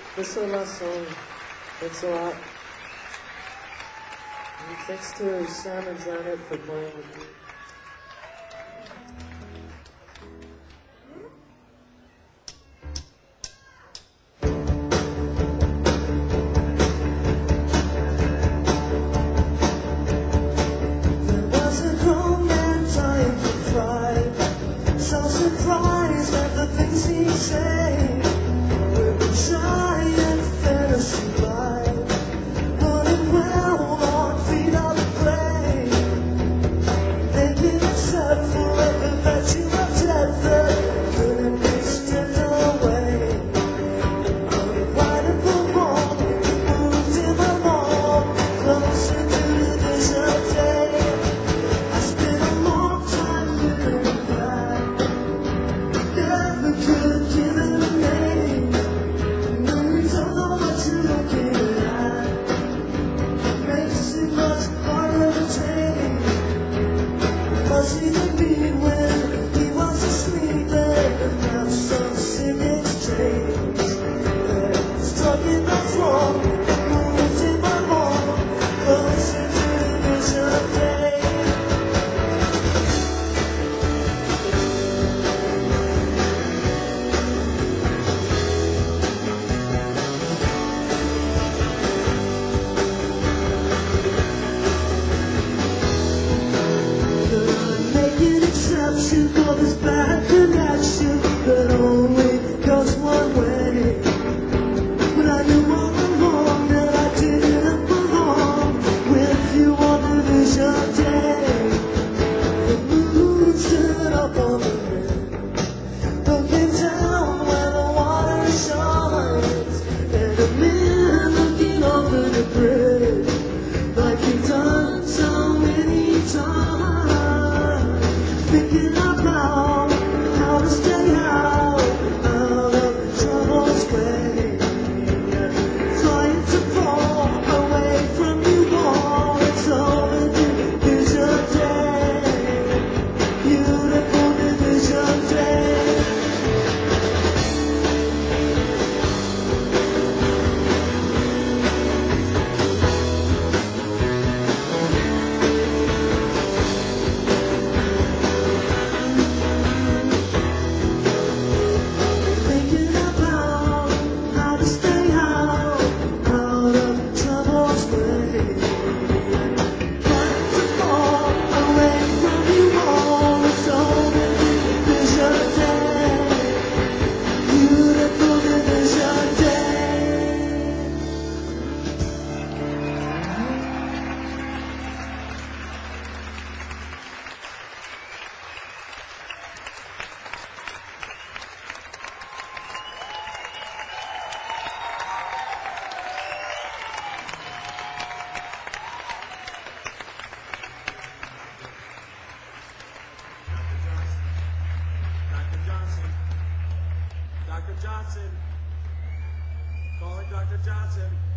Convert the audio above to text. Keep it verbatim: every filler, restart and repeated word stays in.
This is my song. Thanks a lot. And thanks to Sam and Janet for playing with me. Surprised at the things he said. We're a giant fantasy life, running well on feet of clay. They can accept forever that you are tethered, couldn't be stripped away. I'm right at the wrong, moved in the mall, closer to the vision day. I spent a long time living back. Never could give it a name. No, you don't know what you're looking at. Makes it much harder to take. Was he the beat when he was asleep? And now some cynics change. They're struck in the floor, moved in my home, closer to the vision day. Exception for this bad connection that only goes one way. But I knew all along that I didn't belong with you on the vision day. The moon stood up on the rim, looking down where the water shines, and a man looking over the bridge like he'd done so many times. Thinking about how to stay out, out of trouble's way. Trying to fall away from you all. It's over the vision day. Beautiful division day. Thinking about how to stay out, out of trouble's way. Trying to fall away from you all. It's over the vision day. Beautiful division day. Doctor Johnson. Doctor Johnson. Calling Doctor Johnson.